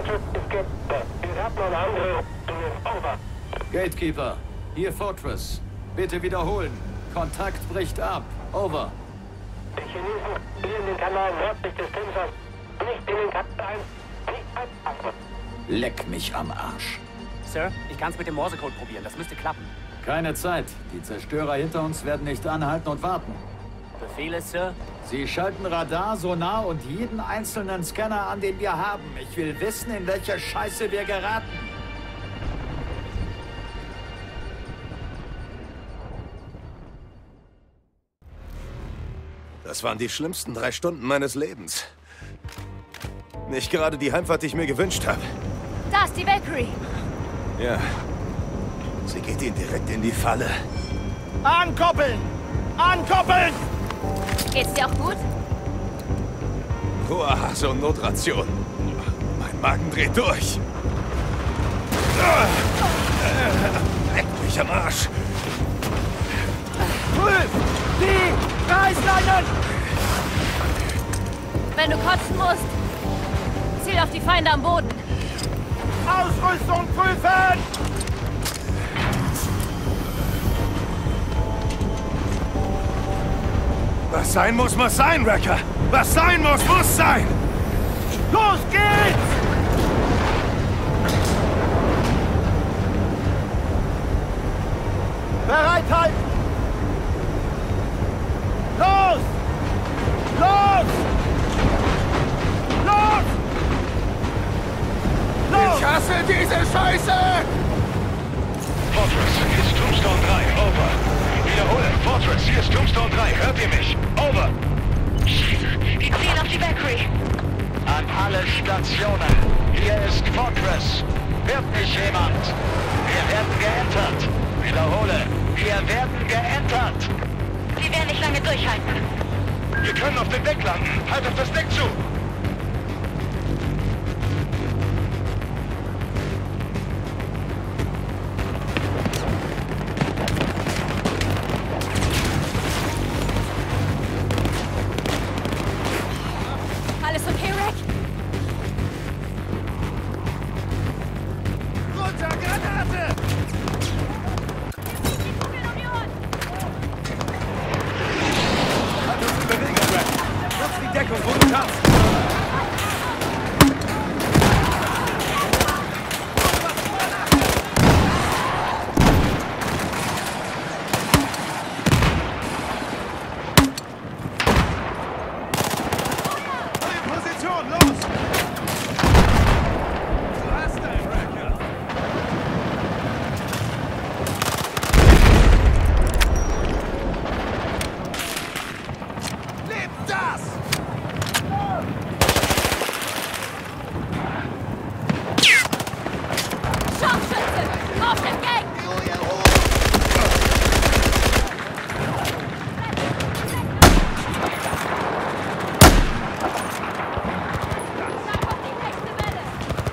Gatekeeper, hier Fortress. Bitte wiederholen. Kontakt bricht ab. Over. Die Chinesen spielen den Kanal nördlich des Themsers. Nicht in den Kanal ein. Nicht anpassen. Leck mich am Arsch. Sir, ich kann's mit dem Morsecode probieren. Das müsste klappen. Keine Zeit. Die Zerstörer hinter uns werden nicht anhalten und warten. Befehle, Sir? Sie schalten Radar, Sonar und jeden einzelnen Scanner an, den wir haben. Ich will wissen, in welche Scheiße wir geraten. Das waren die schlimmsten 3 Stunden meines Lebens. Nicht gerade die Heimfahrt, die ich mir gewünscht habe. Da ist die Valkyrie. Ja. Sie geht ihnen direkt in die Falle. Ankoppeln! Ankoppeln! Geht's dir auch gut? Oase und Notration. Mein Magen dreht durch. Leck mich am Arsch. Prüf! Die Reißleinen! Wenn du kotzen musst, ziel auf die Feinde am Boden. Ausrüstung prüfen! Was sein muss, muss sein, Wrecker. Was sein muss, muss sein. Los geht's! Bereithalten! Los! Los! Los! Los! Ich hasse diese Scheiße! Fortress, hier ist Tombstone 3, over. Wiederhole, Fortress, hier ist Tombstone 3, hört ihr mich? Over. Die zielen auf die Valkyrie. An alle Stationen, hier ist Fortress. Hört mich jemand? Wir werden geentert. Wiederhole, wir werden geentert. Die werden nicht lange durchhalten. Wir können auf dem Deck landen. Halt auf das Deck zu. Alles okay, Rick? Runter, Granate! Halt uns in Bewegung, Red. Nutz die Deckung, wo du kannst. Position, los! Du hast einen Wrecker! Lebt das! Scharfschütze! Auf den Gang! Schlag auf die nächste Welle!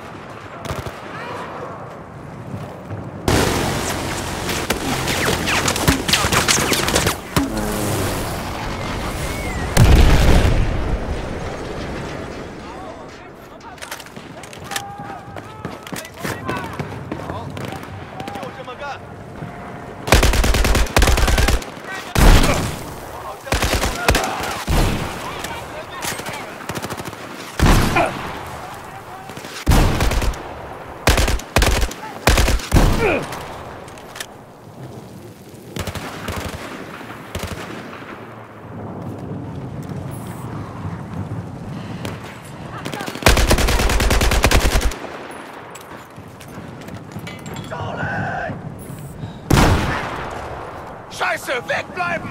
Scheiße, wegbleiben!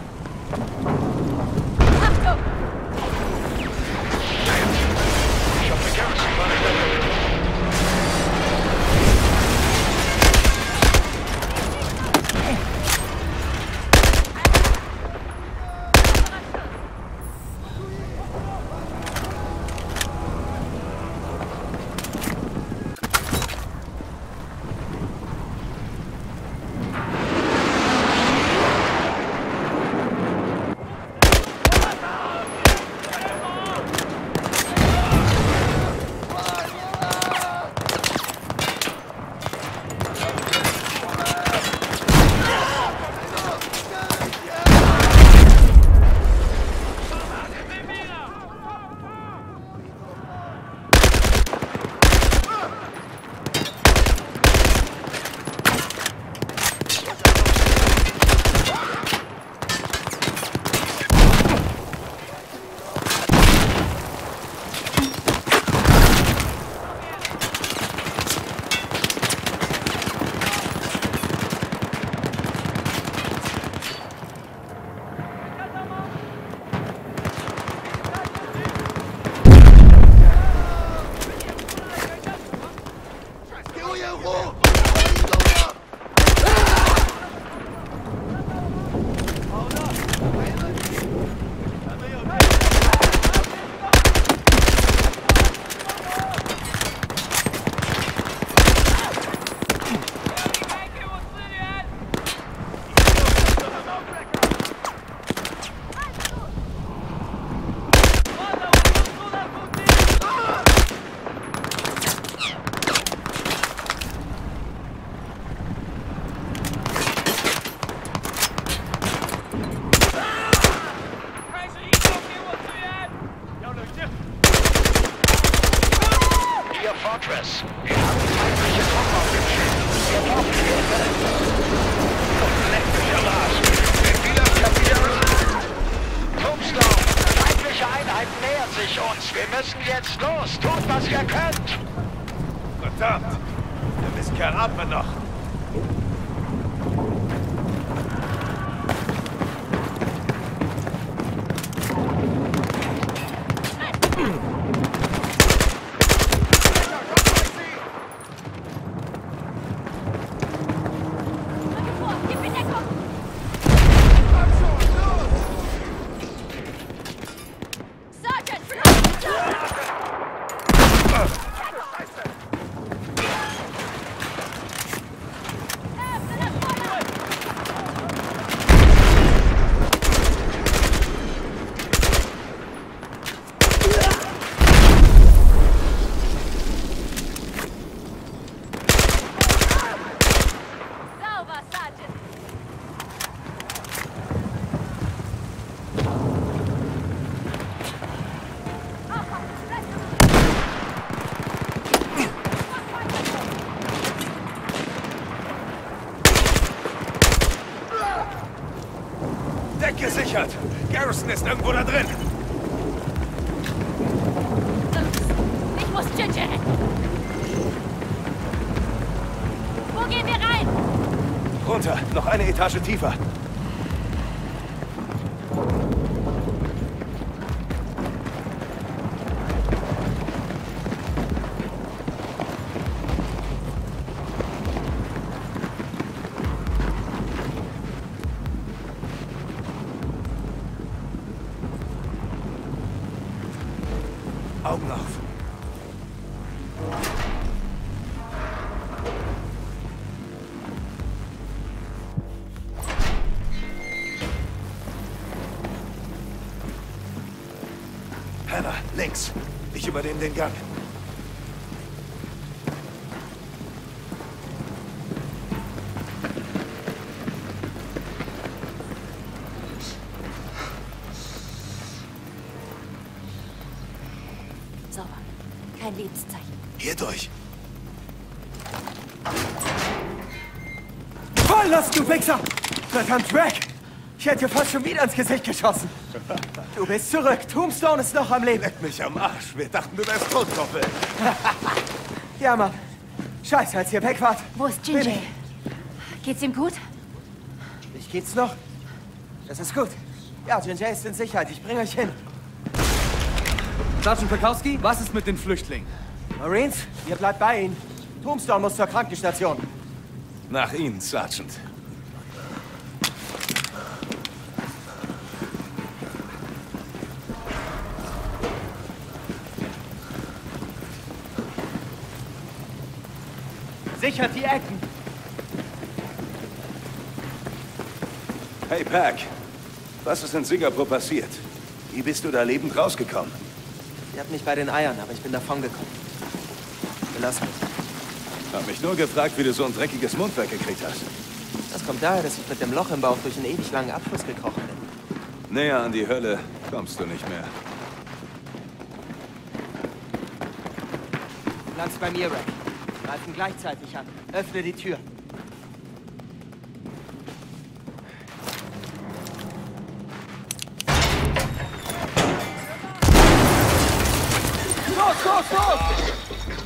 Achtung! Ich hoffe, Garrison war nicht dabei. Fortress. Wir haben feindliche Truppen auf dem Schiff. Wir brauchen Hilfe. Leck mich am Arsch. Tombstone, feindliche Einheiten nähern sich uns. Wir müssen jetzt los. Tut, was ihr könnt. Verdammt! Der Mistkerl atmet noch. Gesichert! Garrison ist irgendwo da drin! Ich muss Ginger retten. Wo gehen wir rein? Runter, noch eine Etage tiefer. Augen auf. Hannah, links. Ich übernehme den Gang. Sauber. Kein Lebenszeichen. Hier durch. Voll los, du Wichser! Verdammt, Drake! Ich hätte dir fast schon wieder ins Gesicht geschossen. Du bist zurück. Tombstone ist noch am Leben. Leck mich am Arsch. Wir dachten, du wärst tot, Koppel. Ja, Mann. Scheiße, als ihr weg wart. Wo ist Ginger? Geht's ihm gut? Mich geht's noch? Das ist gut. Ja, Ginger ist in Sicherheit. Ich bringe euch hin. Sergeant Pekowski, was ist mit den Flüchtlingen? Marines, ihr bleibt bei ihnen. Tombstone muss zur Krankenstation. Nach Ihnen, Sergeant. Sichert die Ecken. Hey, Pack. Was ist in Singapur passiert? Wie bist du da lebend rausgekommen? Ihr habt mich bei den Eiern, aber ich bin davongekommen. Belass mich. Hab mich nur gefragt, wie du so ein dreckiges Mundwerk gekriegt hast. Das kommt daher, dass ich mit dem Loch im Bauch durch einen ewig langen Abfluss gekrochen bin. Näher an die Hölle kommst du nicht mehr. Platz bei mir, Rack. Greifen gleichzeitig an. Öffne die Tür. Los, los, los!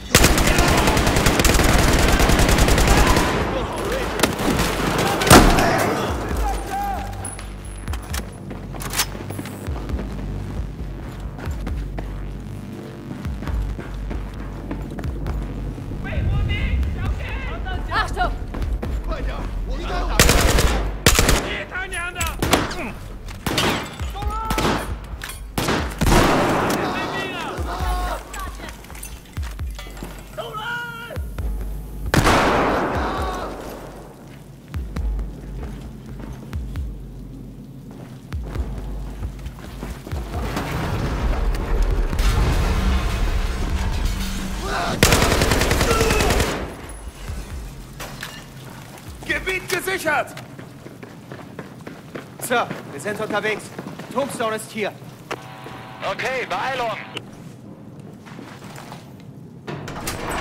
Achtung! Gebiet gesichert! Sir, wir sind unterwegs. Tombstone ist hier. Okay, Beeilung.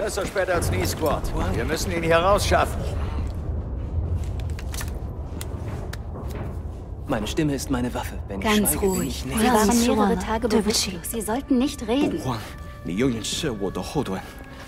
Besser spät als nie, Squad. Wir müssen ihn hier rausschaffen. Meine Stimme ist meine Waffe. Wenn ich Ganz schweige, bin ruhig. ich nicht. Sie waren mehrere Tage bewusstlos. Sie sollten nicht reden. 你永远是我的后盾。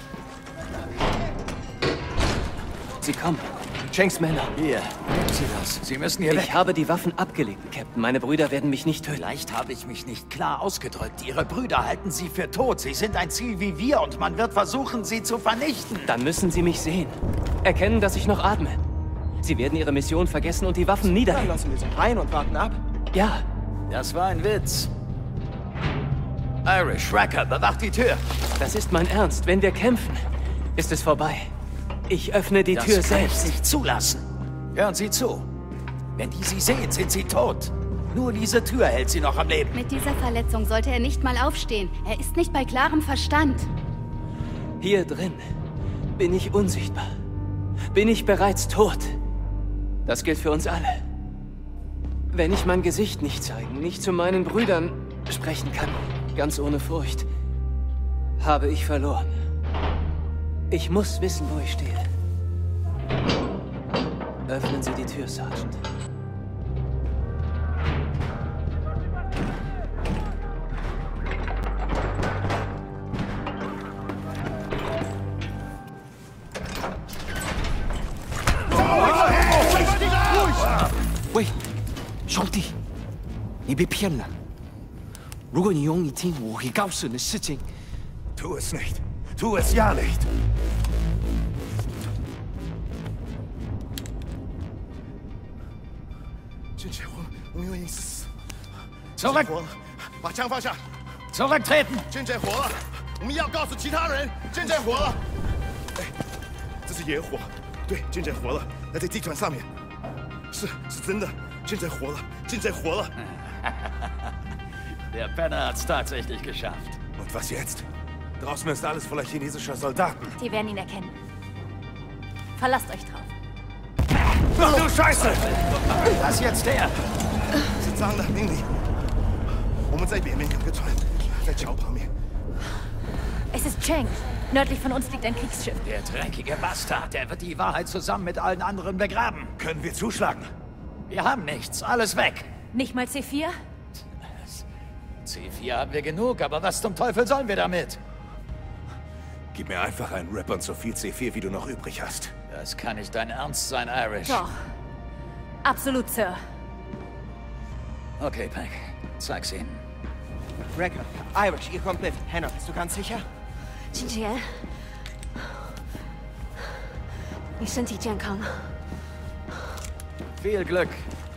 Sie kommen. Chengs Männer. Hier, nehmen Sie das. Sie müssen hier weg. Ich habe die Waffen abgelegt, Captain. Meine Brüder werden mich nicht töten. Vielleicht habe ich mich nicht klar ausgedrückt. Ihre Brüder halten Sie für tot. Sie sind ein Ziel wie wir und man wird versuchen, sie zu vernichten. Dann müssen sie mich sehen. Erkennen, dass ich noch atme. Sie werden ihre Mission vergessen und die Waffen niederlegen. Lassen wir sie rein und warten ab. Ja. Das war ein Witz. Irish, Wrecker, bewacht die Tür. Das ist mein Ernst. Wenn wir kämpfen, ist es vorbei. Ich öffne die Tür Das kann ich selbst. nicht zulassen. Hören Sie zu. Wenn die Sie sehen, sind Sie tot. Nur diese Tür hält Sie noch am Leben. Mit dieser Verletzung sollte er nicht mal aufstehen. Er ist nicht bei klarem Verstand. Hier drin bin ich unsichtbar. Bin ich bereits tot. Das gilt für uns alle. Wenn ich mein Gesicht nicht zeigen, nicht zu meinen Brüdern sprechen kann, ganz ohne Furcht, habe ich verloren. Ich muss wissen, wo ich stehe. Öffnen Sie die Tür, Sergeant. Wait， 兄弟，你被骗了。如果你用一听，我会告诉你的事情。 Tu es nicht. Tu es ja nicht. Zurück! 把枪放下！ Zurücktreten! 军舰火了，我们要告诉其他人，军舰火了。哎，这是野火，对，军舰火了，在这地船上面。是真的，军舰火了，军舰火了。 Der Penner hat's tatsächlich geschafft. Und was jetzt? Draußen ist alles voller chinesischer Soldaten. Sie werden ihn erkennen. Verlasst euch drauf. Ach du Scheiße! Was jetzt her? 是脏的，命令。我们在北面有个船，在桥旁边。 Es ist Cheng. Nördlich von uns liegt ein Kriegsschiff. Der dreckige Bastard, der wird die Wahrheit zusammen mit allen anderen begraben. Können wir zuschlagen? Wir haben nichts, alles weg. Nicht mal C4? C4 haben wir genug, aber was zum Teufel sollen wir damit? Gib mir einfach einen Rip und so viel C4, wie du noch übrig hast. Das kann nicht dein Ernst sein, Irish. Doch. Absolut, Sir. Okay, Pack. Zeig's ihnen. Wrecker, Irish, ihr kommt mit. Hannah, bist du ganz sicher? 金智妍，你身体健康。 Viel Glück.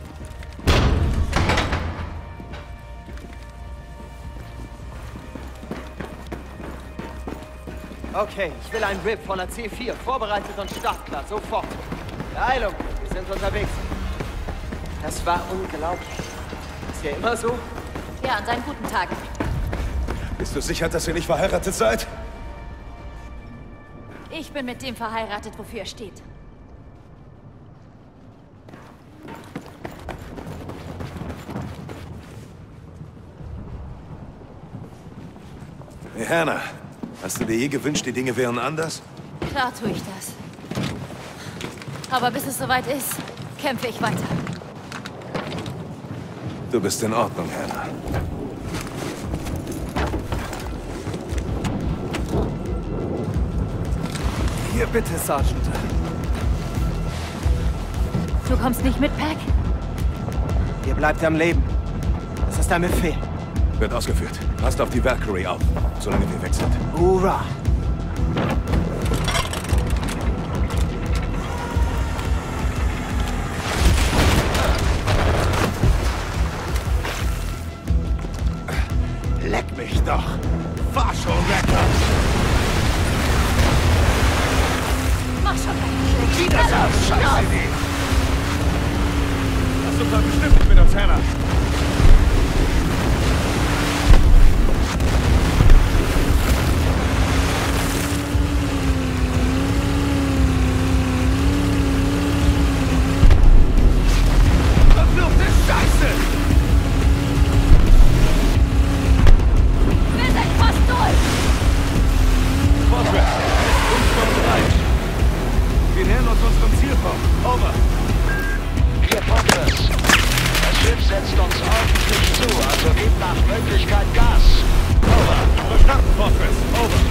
Okay, ich will einen RIP voller C4, vorbereitet und startklar, sofort. Beeilung, wir sind unterwegs. Das war unglaublich. Ist ja immer so? Ja, an seinen guten Tagen. Bist du sicher, dass ihr nicht verheiratet seid? Ich bin mit dem verheiratet, wofür er steht. Hey, Hannah, hast du dir je gewünscht, die Dinge wären anders? Klar tue ich das. Aber bis es soweit ist, kämpfe ich weiter. Du bist in Ordnung, Hannah. Hier bitte, Sergeant. Du kommst nicht mit, Pack? Ihr bleibt am Leben. Das ist ein Befehl. Wird ausgeführt. Passt auf die Valkyrie auf, solange wir weg sind. Hurra! Leck mich doch! Fahr schon, Wrecker! Mach schon, Pack! Wieder so! Scheiße Idee! Lass uns da bestimmt nicht mit uns, Hannah! Verfluchte Scheiße! Wir sind fast durch! Vorwärts! angekommen. Over. Hier Fortress. Das Schiff setzt uns ordentlich zu, also gebt nach Möglichkeit Gas. Over. Verstanden, Fortress. Over.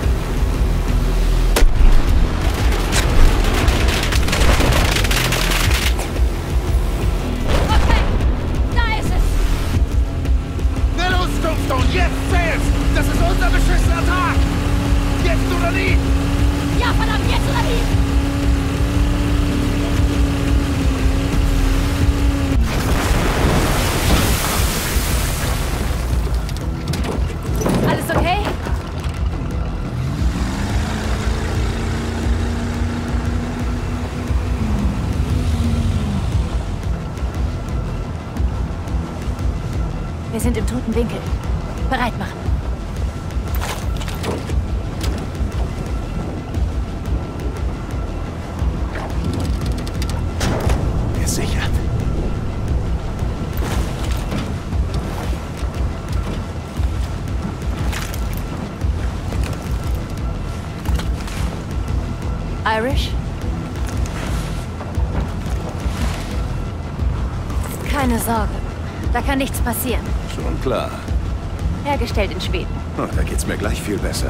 Okay, da ist es. Na los, Tombstone, jetzt zählt's! Das ist unser beschissener Tag! Jetzt oder nie! Ja, verdammt, jetzt oder nie! Alles okay? Wir sind im toten Winkel. Bereit machen. Gesichert. Irish? Keine Sorge. Da kann nichts passieren. Schon klar. Hergestellt in Schweden. Oh, da geht's mir gleich viel besser.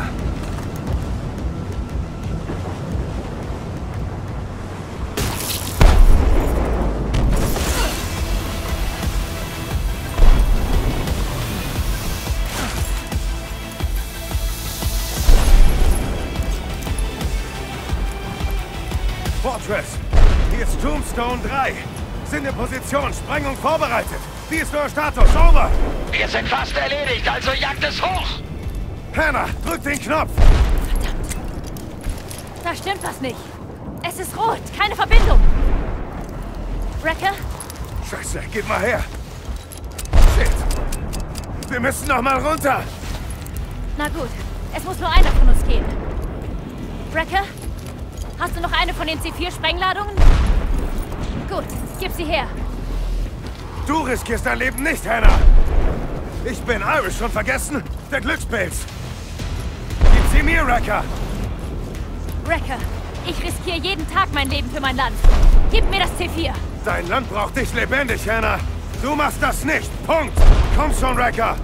Fortress, hier ist Tombstone 3. Sind in Position, Sprengung vorbereitet. Wie ist euer Status? Over! Wir sind fast erledigt, also jagt es hoch! Hannah, drück den Knopf! Verdammt. Da stimmt was nicht. Es ist rot, keine Verbindung. Wrecker? Scheiße, gib mal her. Shit. Wir müssen noch mal runter. Na gut, es muss nur einer von uns gehen. Wrecker? Hast du noch eine von den C4-Sprengladungen? Gut, gib sie her. Du riskierst dein Leben nicht, Hannah. Ich bin Irish, schon vergessen? Der Glückspilz. Gib sie mir, Wrecker. Wrecker, ich riskiere jeden Tag mein Leben für mein Land. Gib mir das C4. Dein Land braucht dich lebendig, Hannah. Du machst das nicht. Punkt. Komm schon, Wrecker.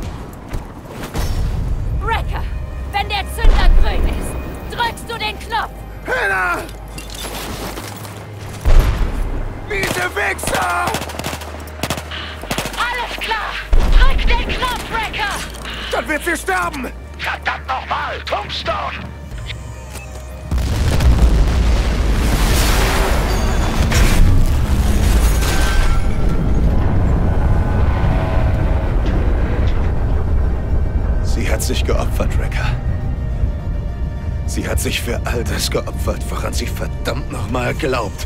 Wrecker, wenn der Zünder grün ist, drückst du den Knopf. Hannah! Miese Wichser! Alles klar! Drück den Knopf, Wrecker! Dann wird sie sterben! Verdammt nochmal, Tombstone! Sie hat sich geopfert, Wrecker. Sie hat sich für all das geopfert, woran sie verdammt nochmal glaubt.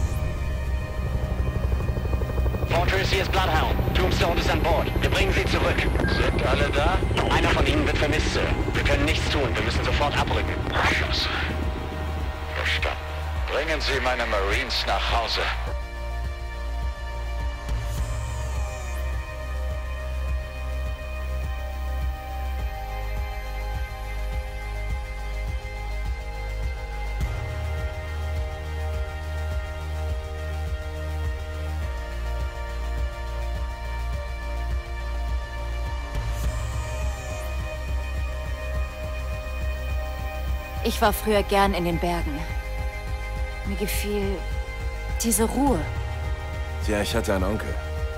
Fortress, hier ist Bloodhound. Tombstone ist an Bord. Wir bringen sie zurück. Sind alle da? Einer von ihnen wird vermisst, Sir. Wir können nichts tun. Wir müssen sofort abrücken. Scheiße. Verstanden. Bringen Sie meine Marines nach Hause. Ich war früher gern in den Bergen. Mir gefiel diese Ruhe. Tja, ich hatte einen Onkel.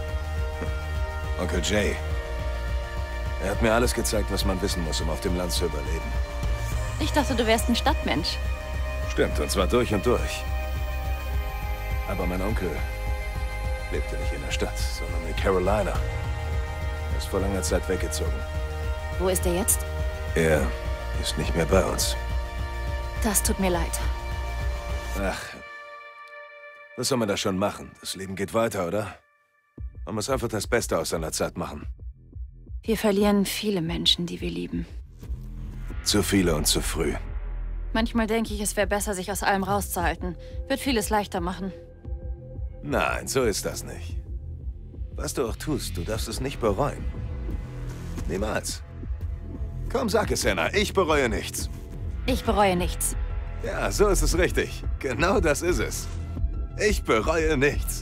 Onkel Jay. Er hat mir alles gezeigt, was man wissen muss, um auf dem Land zu überleben. Ich dachte, du wärst ein Stadtmensch. Stimmt, und zwar durch und durch. Aber mein Onkel lebte nicht in der Stadt, sondern in Carolina. Er ist vor langer Zeit weggezogen. Wo ist er jetzt? Er ist nicht mehr bei uns. Das tut mir leid. Ach, was soll man da schon machen? Das Leben geht weiter, oder? Man muss einfach das Beste aus seiner Zeit machen. Wir verlieren viele Menschen, die wir lieben. Zu viele und zu früh. Manchmal denke ich, es wäre besser, sich aus allem rauszuhalten. Wird vieles leichter machen. Nein, so ist das nicht. Was du auch tust, du darfst es nicht bereuen. Niemals. Komm, sag es, Hannah. Ich bereue nichts. Ich bereue nichts. Ja, so ist es richtig. Genau das ist es. Ich bereue nichts.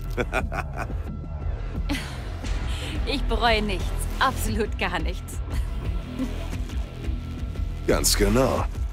Ich bereue nichts. Absolut gar nichts. Ganz genau.